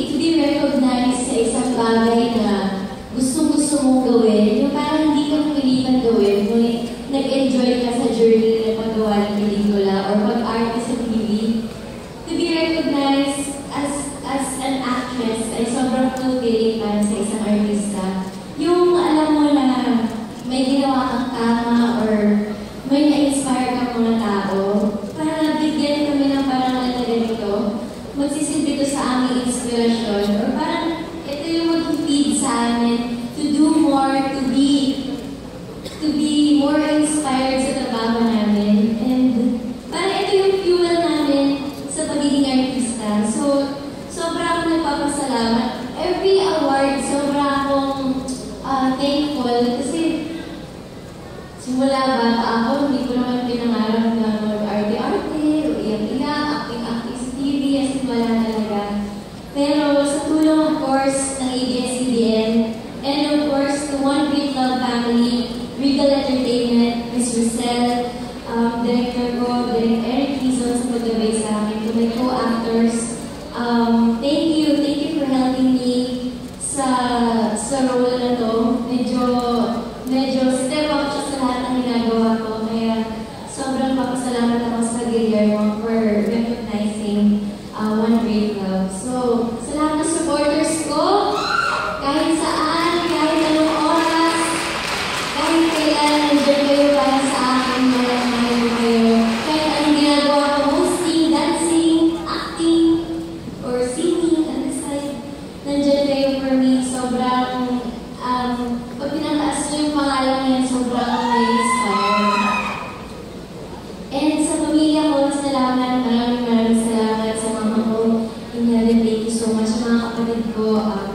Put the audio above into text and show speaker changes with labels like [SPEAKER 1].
[SPEAKER 1] to be recognized sa isang bagay na gustong-gusto mong gawin, yung parang hindi ka pilitan gawin, kung nag-enjoy ka sa journey na paggawa ng pelikula or pag-arte sa TV, to be recognized as an actress ay sobrang fulfilling para sa isang artista. Yung alam mo na may ginawa kang tama or may na-inspire ka mga tao, para bigyan kami ng parangal na ganito, magsisilbi ito sa aming inspirasyon, or parang ito yung mag-feed sa amin to do more, to be more inspired sa trabaho namin. And parang ito yung fuel namin sa pagiging artista. So, sobra akong nagpapasalamat. Every award, sobra akong thankful kasi simula bata ako, hindi ko naman pinangarap na mag-arte-arte o iyak-iyak, acting-acting sa TV, as in wala talaga. Pero sa tulong, of course, ng ABS-CBN, and of course, the One Great Love family, Regal Entertainment, Ms. Rosel, Director ko, Direct Eric Quizon sa paggabay sa akin, to my co-actors. Thank you for helping me sa role na to. Medyo step up siya sa lahat ng ginagawa ko. Kaya sobrang papasalamat ako sa Guillermo for recognizing One Great Love. So, sa lahat ng supporters ko, kahit saan, kahit anong oras, kahit kailan, nandiyan kayo para sa akin, mahal ko kayo. Kahit anong ginagawa ko, hosting, dancing, acting, or singing, on the side, nandiyan kayo for me. Sobrang, pag pinataas nyo yung pangalan niyan, sobrang na-inspire. And sa pamilya ko, salamat, maraming salamat sa mama ko. Thank you so much, mga kapatid ko.